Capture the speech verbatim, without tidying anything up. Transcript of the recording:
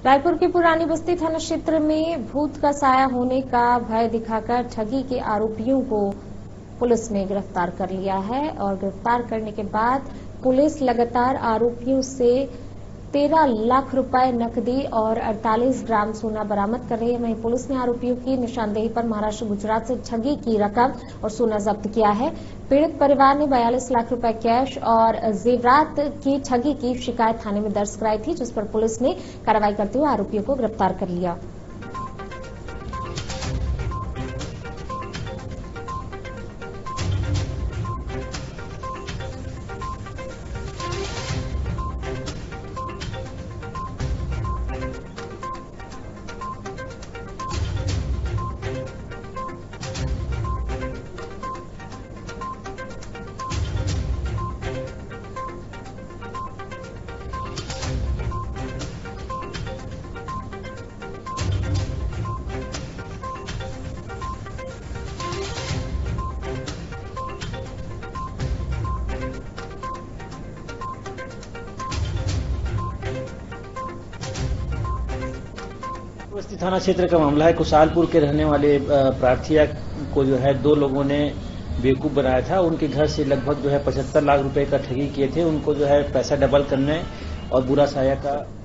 रायपुर के पुरानी बस्ती थाना क्षेत्र में भूत का साया होने का भय दिखाकर ठगी के आरोपियों को पुलिस ने गिरफ्तार कर लिया है और गिरफ्तार करने के बाद पुलिस लगातार आरोपियों से तेरह लाख रुपए नकदी और अड़तालीस ग्राम सोना बरामद कर रही है। वहीं पुलिस ने आरोपियों की निशानदेही पर महाराष्ट्र गुजरात से ठगी की रकम और सोना जब्त किया है। पीड़ित परिवार ने बयालीस लाख रुपए कैश और जेवरात की ठगी की शिकायत थाने में दर्ज कराई थी, जिस पर पुलिस ने कार्रवाई करते हुए आरोपियों को गिरफ्तार कर लिया। बस्ती थाना क्षेत्र का मामला है। कुशालपुर के रहने वाले प्रार्थिया को जो है दो लोगों ने बेवकूफ बनाया था। उनके घर से लगभग जो है पचहत्तर लाख रुपए का ठगी किए थे। उनको जो है पैसा डबल करने और बुरा साया का